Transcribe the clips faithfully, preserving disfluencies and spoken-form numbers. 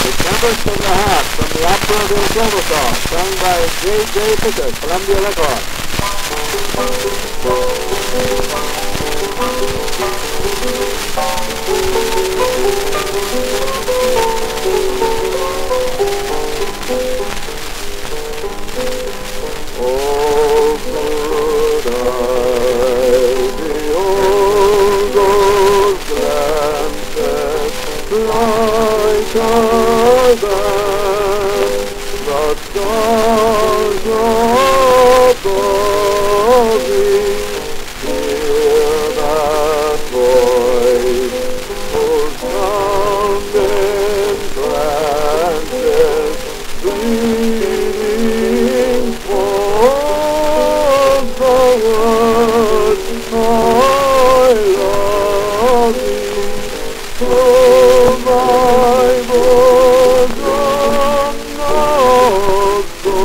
Tempest from the Hat from the opera del Trovatore, sung by J J Pickett, Columbia Records. Oh, could I behold those glances like a band, the stars above me, hear that voice, whose sound entrances, pleading forth the words, I love thee, to my bosom now so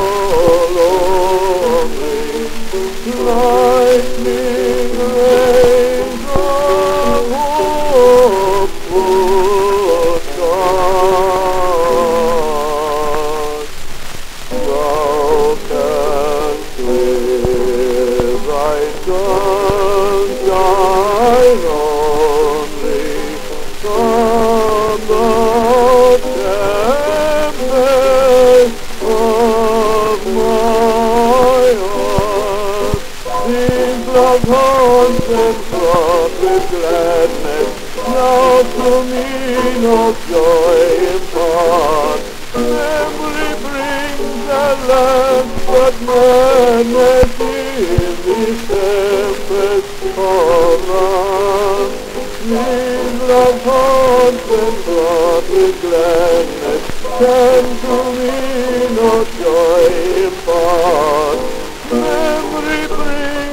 lonely, lightning rays of hope put dark. Thou canst live thy sunshine only from the tempest of my heart. These love haunts and fraught with gladness, now to me no joy impart. Memory brings at last but madness in these tempests of love. These love haunts and fraught with gladness can to me no joy impart. Memory brings